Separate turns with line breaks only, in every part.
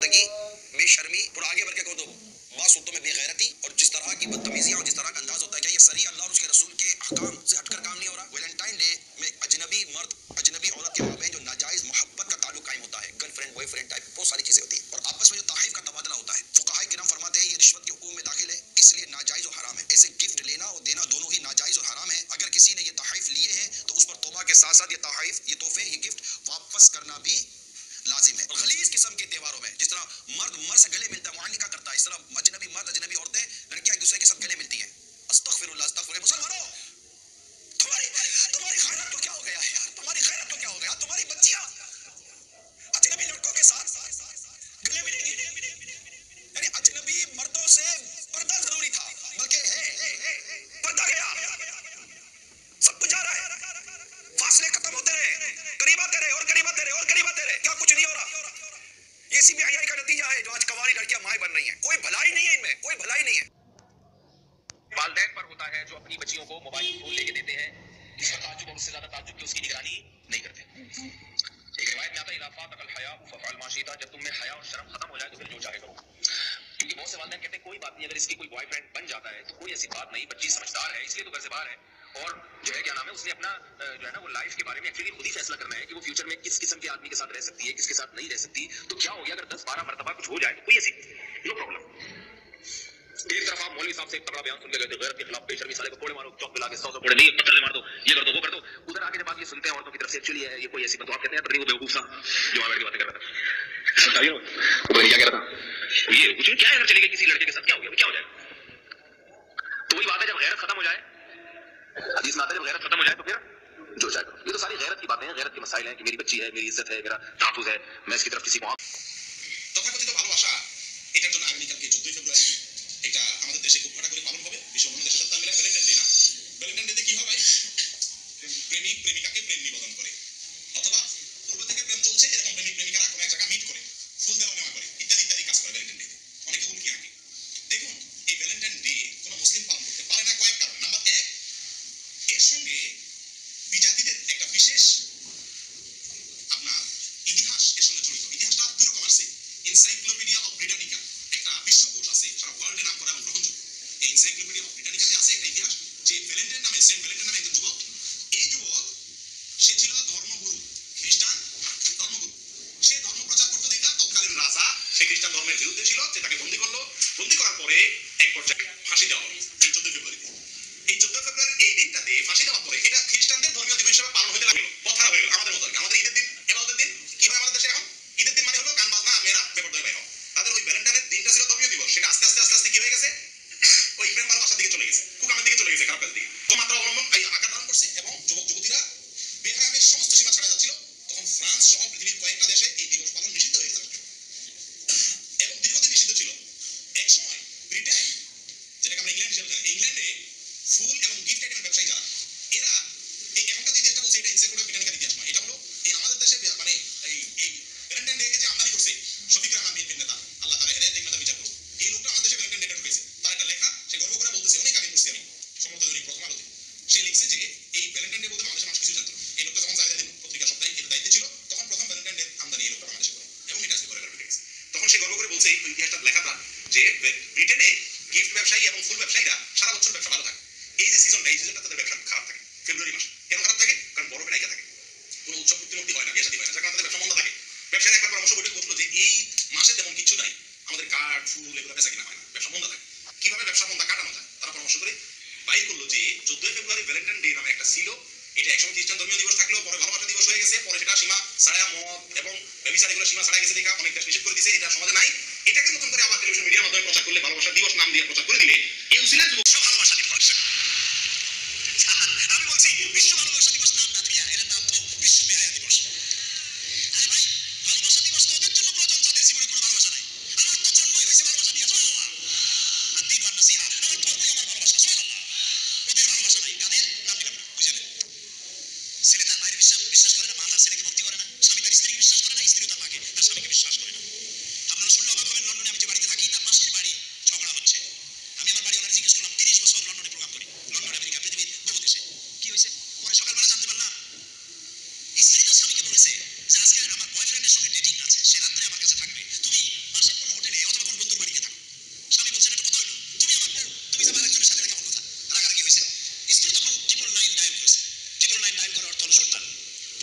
बेशर्मगी, बेशर्मी और आगे बढ़ के कहो तो बासूतों में बेगैरती और जिस तरह की बदतमीजियां और जिस तरह का अंदाज होता है कि ये सही अल्लाह और उसके रसूल के अहकाम से हटकर काम नहीं हो रहा। वैलेंटाइन डे में अजनबी मर्द अजनबी औरत के माबेन जो नाजायज मोहब्बत का ताल्लुक कायम होता है, गर्लफ्रेंड बॉयफ्रेंड टाइप बहुत सारी चीजें होती है और आपस में जो तारीफ का तबादला होता है, फुकाहाए किराम फरमाते हैं ये रिश्वत के हुक्म में दाखिल है, इसलिए नाजायज और हराम है। ऐसे गिफ्ट लेना और देना दोनों ही नाजायज और हराम है। अगर किसी ने ये तोहफे लिए हैं तो उस पर तौबा के साथ साथ ये तोहफे ये गिफ्ट वापस करना भी लाजिम है। और खलीज किस्म के त्योहारों में जिस तरह मर्द मर्द से गले मिलता है, मुआनिका करता है, इस तरह अजनबी मर्द अजनबी औरतें लड़कियां एक दूसरे के साथ गले मिलती हैं। अस्तगफिरुल्लाह अस्तगफिरुल्लाह। मुसलमानों, तुम्हारी तुम्हारी खैरत को क्या हो गया है यार? तुम्हारी खैरत को क्या हो गया? तुम्हारी बच्चियां अजनबी लड़कों के साथ गले मिलेंगी। यानी अजनबी मर्दों से पर्दा जरूरी था, बल्कि है पर्दा गया, सब कुछ जा रहा है, फासले खत्म होते रहे, करीब आते रहे और करीब आते रहे और करीब आते रहे, क्या कुछ नहीं हो रहा। ये सीबीआई का नतीजा है जो आज कवारी लड़कियां माए बन रही हैं। कोई भलाई नहीं है इनमें, कोई भलाई नहीं है।
वालिदैन पर होता है जो अपनी बच्चियों को मोबाइल फोन लेके देते हैं, इसका ताज्जुब और उससे ज्यादा ताज्जुब कि उसकी निगरानी नहीं करते। एक रिवायत में आता है इज़ा फ़ातकल हया फ़अल मा शिता, जब तुम में हया और शर्म खत्म हो जाए तो फिर जो चाहे करो। क्योंकि बहुत से वालिदैन कहते हैं कोई बात नहीं, अगर इसकी कोई बॉयफ्रेंड बन जाता है तो कोई ऐसी बात नहीं, बच्ची समझदार है इसलिए तो घर से बाहर है और जो है क्या नाम है उसने अपना जो है ना वो लाइफ के बारे में एक्चुअली खुद ही फैसला करना है कि वो फ्यूचर में किस किस्म के आदमी के साथ रह सकती है, किसके साथ नहीं रह सकती। तो क्या हो गया अगर 10-12 मरतबा कुछ हो जाए तो कोई ऐसी नो प्रॉब्लम। एक तरफ आप मौलवी साहब से एक तगड़ा बयान सुन के गए थे, गैरत के खिलाफ बेशर्मी साले को कोड़े मारो, चौक पिला के 100 कोड़े नहीं, पत्थर मार दो, ये कर दो वो कर दो। उधर आके जब आप ये सुनते हैं औरतों की तरफ से एक्चुअली है ये कोई ऐसी बात, आप कहते हैं पत्नी वो बेवकूफ सा जो वहां बैठ के बातें कर रहा था, समझाइए ना वो क्या कह रहा था, ये कुछ क्या है अगर चली गई किसी लड़के के साथ क्या हो गया, क्या हो जाएगा। तो वही बात है जब गैरत खत्म हो जाए, हदीस में आता है जब गैरत खत्म हो जाए तो फिर जो चाहे करो। ये तो सारी गैरत की बातें हैं, गैरत के मसाइल हैं कि मेरी बच्ची है, मेरी इज्जत है, मेरा तहफ्फुज है, मैं इसकी तरफ किसी को
তথাকথিত ভালোবাসা এটার জন্য আগামীকালকে 14 ফেব্রুয়ারি এটা আমাদের দেশে খুব ঘটা করে পালন হবে। বিশ্ব অন্যান্য দেশের সাথে মিলে ভ্যালেন্টাইন ডে না, ভ্যালেন্টাইন ডেতে কি হয় প্রেমিক প্রেমিকাকে প্রেম নিবেদন করে অথবা পূর্ব থেকে প্রেম চলছে এরকম প্রেমিক প্রেমিকারা কোনো এক জায়গায় মিট করে ফুল দেওয়া নেওয়া করে ইত্যাদি ইত্যাদি কাজ করে ভ্যালেন্টাইন ডেতে। অনেকে হুমকি আঁকে। দেখুন এই ভ্যালেন্টাইন ডে কোনো মুসলিম পালন করতে পারে না কয়েক কারণে। নাম্বার 1, এর সঙ্গে বিজাতিদের একটা বিশেষ আপনার ইতিহাস এর সঙ্গে জড়িত। ইতিহাসটা দুই রকম আছে। এনসাইক্লোপিডিয়া অফ ব্রিটানিকা একটা বিশ্বকোষ আছে সারা ওয়ার্ল্ডে নাম করা এবং গ্রহণযোগ্য। এই এনসাইক্লোপিডিয়া অফ ব্রিটানিকাতে আছে একটা ইতিহাস যে ভ্যালেন্টাইন নামে সেন্ট ভ্যালেন্টাইন নামে একজন যুবক, এই যুবক সে ছিল ধর্মগুরু, খ্রিস্টান ধর্মগুরু। সে ধর্ম প্রচার করতে দেখা তৎকালীন রাজা সে খ্রিস্টান ধর্মের বিরুদ্ধে ছিল, যে তাকে বন্দী করলো। বন্দী করার পরে এক পর্যায়ে ফাঁসি দেওয়া হলো এই 14 ফেব্রুয়ারিতে। এই 14 ফেব্রুয়ারির এই দিনটাতে ফাঁসি দেওয়ার পরে এটা খ্রিস্টানদের ধর্মীয় দিবস হিসেবে পালন হতে লাগলো, কথা হয়ে গেল আমাদের মতো। আমাদের ঈদের দিন এবাদতের দিন কি হয় আমাদের দেশে এখন? ঈদের দিন মানে হলো গান বাজনা মেয়েরা বেপরদায় বাইরে হওয়া। তাদের ওই ভ্যালেন্টাইনের দিনটা ছিল ধর্মীয় দিবস, সেটা আস্তে আস্তে আস্তে আস্তে কি হয়ে গেছে ওই প্রেম ভালোবাসার দিকে চলে গেছে, কুকামের দিকে চলে গেছে, খারাপ কাজের দিকে। তো মাত্রা অবলম্বন এই আকার ধারণ করছে এবং যুবক যুবতীরা বেহায়ামের সমস্ত সীমা ছাড়া যাচ্ছিল। তখন ফ্রান্স সহ পৃথিবীর কয়েকটা দেশে এই দিবস পালন নিষিদ্ধ হয়ে গেছে এবং দীর্ঘদিন নিষিদ্ধ ছিল। এক সময় ব্রিটেন, যেটাকে আমরা ইংল্যান্ড হিসেবে জানি, ইংল্যান্ডে ফুল এবং গিফট আইটেমের ব্যবসায়ী যারা, এরা এই এখনকার যে ইতিহাসটা বলছে এটা এনসাইক্লোপিডিয়া ব্রিটানিকার ইতিহাস নয়, এটা হলো এই আমাদের দেশে মানে এই ভ্যালেন্টাইন ডে যে আমদানি করছে শফিক রহমান বিএনপির নেতা, আল্লাহ তাআলা এর নেতা বিচার করুন, এই লোকটা আমাদের দেশে ভ্যালেন্টাইন ডে ঢুকেছে। তার একটা লেখা সে গর্ব করে বলতেছে, অনেক আগে পড়ছি আমি সমর্থ দৈনিক প্রথম আলোতে। সে লিখছে যে এই ভ্যালেন্টাইন ডে বলতে বাংলাদেশের মানুষ কিছু জানতো না। এই লোকটা যখন জায়গা দিন পত্রিকা সপ্তাহে এর দায়িত্বে ছিল তখন প্রথম ভ্যালেন্টাইন ডে আমদানি এই লোকটা বাংলাদেশে করে এবং এটা আজকে করে রেখে গেছে। তখন সে গর্ব করে বলছে এই ইতিহাসটা লেখাটা যে ব্রিটেনে গিফট ব্যবসায়ী এবং ফুল ব্যবসায়ীরা সারা বছর ব্যবসা ভালো থাকে। এই যে সিজনটা, এই সিজনটা তাদের ব্যবসা খারাপ থাকে ফেব্রুয়ারি মাসে। কেন খারাপ থাকে? কারণ বড় বেড়াইকা থাকে, কোনো উৎসব প্রতিমূর্তি হয় না, বিয়ে শাদী হয় না, যার কারণে তাদের ব্যবসা মন্দা থাকে। ব্যবসায়ীরা একবার পরামর্শ বৈঠক করলো যে এই মাসে তেমন কিছু নাই, আমাদের কাঠ ফুল এগুলো বেচা কিনা হয় না, ব্যবসা মন্দা থাকে, কিভাবে ব্যবসা মন্দা কাটানো যায়। তারা পরামর্শ করে বাইর করলো যে 14 ফেব্রুয়ারি ভ্যালেন্টাইন ডে নামে একটা ছিল, এটা একসময় খ্রিস্টান ধর্মীয় দিবস থাকলেও পরে ভালোবাসা দিবস হয়ে গেছে। পরে সেটা সীমা ছাড়া মদ এবং ব্যভিচার এগুলো সীমা ছাড়া গেছে দেখা অনেক দেশ নিষেধ করে দিয়েছে, এটা সমাজে নাই। এটাকে নতুন করে আবার টেলিভিশন মিডিয়ার মাধ্যমে প্রচার করলে ভালোবাসা দিবস নাম দিয়ে প্রচার করে দিলে এই উসিলা যুবক ভালোবাসা দিবস। আমি বলছি বিশ্ব ভালোবাসা দিবস নাম না দিয়া এর নাম তো বিশ্ব বেহায়া দিবস। আরে ভাই ভালোবাসা দিবস তো ওদের জন্য প্রয়োজন যাদের জীবনে কোনো ভালোবাসা নাই। আমার তো জন্মই হয়েছে ভালোবাসা দিয়া, সুবহানাল্লাহ। আর দিন আর নসিহা আমার ধর্মই আমার ভালোবাসা, সুবহানাল্লাহ। ওদের ভালোবাসা নাই, কাদের নাম দিলাম না, বুঝলেন? ছেলে তার মায়ের বিশ্বাস করে না, মা তার ছেলেকে ভক্তি করে না, স্বামী তার স্ত্রীকে বিশ্বাস করে না, স্ত্রী তার মাকে তার স্বামীকে বিশ্বাস করে না। আপনারা শুনলে অবাক হবেন, লন্ডনে আমি যে বাড়িতে থাকি তার মাসের বাড়ি ঝগড়া হচ্ছে। আমি আমার বাড়ি ওনার জিজ্ঞেস করলাম, 30 বছর লন্ডনে প্রোগ্রাম করি, লন্ডন আমেরিকা পৃথিবীর বহু দেশে কি হয়েছে। পরে সকাল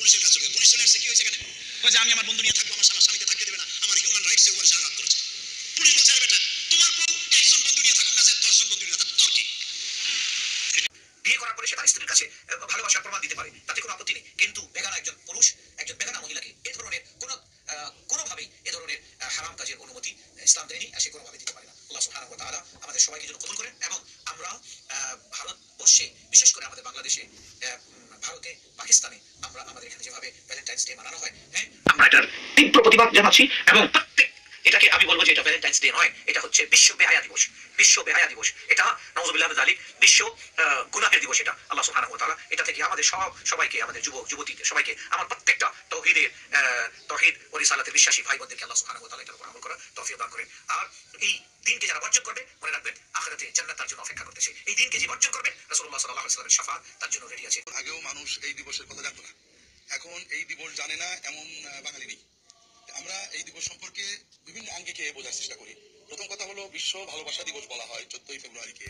পুলিশের কাছে চলে পুলিশ চলে আসছে কি হয়েছে এখানে কয় যে আমি আমার বন্ধু নিয়ে থাকবো আমার স্বামীকে থাকতে দেবে না আমার হিউম্যান রাইটস এর উপর সে আঘাত করেছে পুলিশ বলছে আরে বেটা তোমার বউ একজন বন্ধু নিয়ে থাকুক না যে 10 জন বন্ধু নিয়ে থাকুক তোর কি বিয়ে করার পরে সে তার স্ত্রীর কাছে ভালোবাসার প্রমাণ দিতে পারে তাতে কোনো আপত্তি নেই কিন্তু বেগানা একজন পুরুষ একজন বেগানা মহিলাকে এই ধরনের কোনোভাবেই এ ধরনের হারাম কাজের অনুমতি ইসলাম দেয়নি আর সে কোনোভাবে দিতে পারে না আল্লাহ সুবহানাহু ওয়া তাআলা আমাদের সবাইকে যেন কবুল করেন এবং আমরা ভারতবর্ষে বিশেষ করে আমাদের বাংলাদেশে ভারতে পাকিস্তানে আমরা আমাদের এখানে যেভাবে ভ্যালেন্টাইন্স ডে মানানো হয় হ্যাঁ আমরা এটার তীব্র প্রতিবাদ জানাচ্ছি এবং প্রত্যেক এটাকে আমি বলবো যে এটা ভ্যালেন্টাইন্স ডে নয় এটা হচ্ছে বিশ্ব বেহায়া দিবস বিশ্ব বেহায়া দিবস এটা নাউযুবিল্লাহি মিন যালিক বিশ্ব গুনাহের দিবস এটা আল্লাহ সুবহানাহু ওয়া তাআলা এটা থেকে আমাদের সবাইকে আমাদের যুবক যুবতীদের সবাইকে আমার প্রত্যেকটা তাওহীদ ও রিসালাতের বিশ্বাসী ভাই বোনদেরকে আল্লাহ সুবহানাহু ওয়া তাআলা এটার উপর আমল করার তৌফিক দান করেন আর এই দিনকে যারা বর্জন করবে মনে রাখবেন আখিরাতে জান্নাত তার জন্য অপেক্ষা করতেছে এই দিনকে যে বর্জন করবে রাসূলুল্লাহ সাল্লাল্লাহু আলাইহি ওয়াসাল্লামের শাফাআত তার জন্য রেডি আছে
আগেও মানুষ এই দিবসের কথা জানতো না এখন এই দিবস জানে না এমন বাঙালি নেই আমরা এই দিবস সম্পর্কে বিভিন্ন আঙ্গিকে বোঝার চেষ্টা করি প্রথম কথা হলো বিশ্ব ভালোবাসা দিবস বলা হয় 14 ফেব্রুয়ারিকে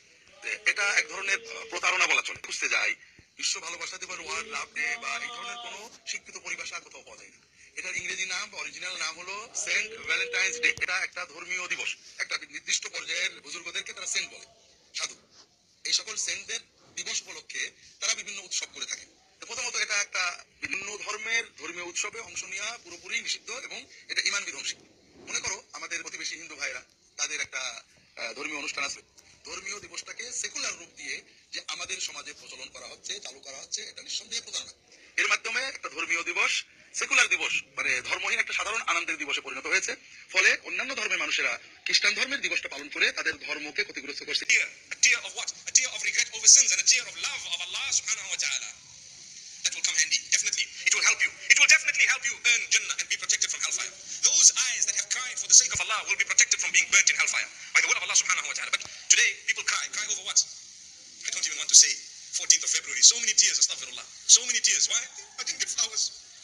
এটা এক ধরনের প্রতারণা বলা চলে বুঝতে যাই বিশ্ব ভালোবাসা দিবস ওয়ার্ল্ড লাভ ডে বা এই ধরনের কোনো স্বীকৃত পরিভাষা কোথাও পাওয়া যায় না এটার ইংরেজি নাম অরিজিনাল নাম হলো সেন্ট ভ্যালেন্টাইন্স ডে এটা একটা ধর্মীয় দিবস একটা নির্দিষ্ট পর্যায়ের বুজুর্গদেরকে তারা সেন্ট বলে সাধু এই সকল সেন্টদের দিবস উপলক্ষে তারা বিভিন্ন উৎসব করে থাকে প্রথমত এটা একটা বিভিন্ন ধর্মের ধর্মীয় উৎসবে অংশ নেওয়া পুরোপুরি নিষিদ্ধ এবং এটা ঈমান বিধ্বংসী মনে করো আমাদের প্রতিবেশী হিন্দু ভাইরা তাদের একটা ধর্মীয় অনুষ্ঠান আছে ধর্মীয় দিবসটাকে সেকুলার রূপ দিয়ে যে আমাদের সমাজে প্রচলন করা হচ্ছে চালু করা হচ্ছে এটা নিঃসন্দেহে প্রতারণা এর মাধ্যমে একটা ধর্মীয় দিবস সেকুলার দিবস মানে ধর্মহীন একটা সাধারণ আনন্দের দিবসে পরিণত হয়েছে ফলে অন্যান্য ধর্মের মানুষেরা খ্রিস্টান ধর্মের দিবসটা পালন করে তাদের ধর্মকে ক্ষতিগ্রস্ত করছে
a tear of what a tear of regret over sins and a tear of love of Allah subhanahu wa ta'ala that will come handy definitely it will help you it will definitely help you earn Jannah and be protected from hellfire those eyes that have cried for the sake of Allah will be protected from being burnt in hellfire by the will of Allah subhanahu wa ta'ala but today people cry over what I don't even want to say 14th of February so many tears astaghfirullah so many tears why I didn't get flowers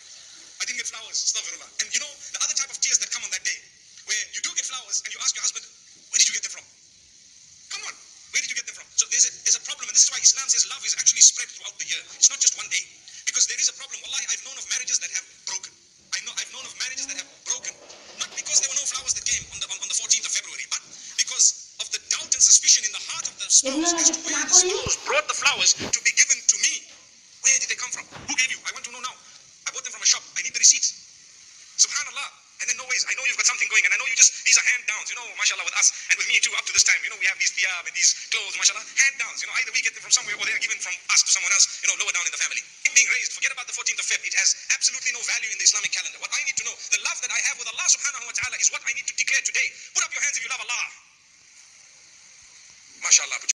astaghfirullah and you know the other type of tears that come on that day where you do get flowers and you ask your husband where did you get them from come on where did you get them from so there's a problem and this is why Islam says love is actually spread throughout the year it's not just one day because there is a problem wallahi I've known of marriages that have broken I've known of marriages that have broken not because there were no flowers that came on the 14th of February but because of the doubt and suspicion in the heart of the spouse as to where the spouse brought the flowers to be given to me where did they come from who gave you I want to know now I bought them from a shop I need the receipts subhanallah and then no ways I know you've got something going and I know these are hand downs you know mashallah with us and with me too up to this time you know we have these thiyab and these clothes mashallah hand downs you know either we get them from somewhere or they're given from us to someone else you know lower down in the family being raised forget about the 14th of Feb it has absolutely no value in the Islamic calendar what I need to know the love that I have with Allah subhanahu wa ta'ala is what I need to declare today put up your hands if you love Allah mashallah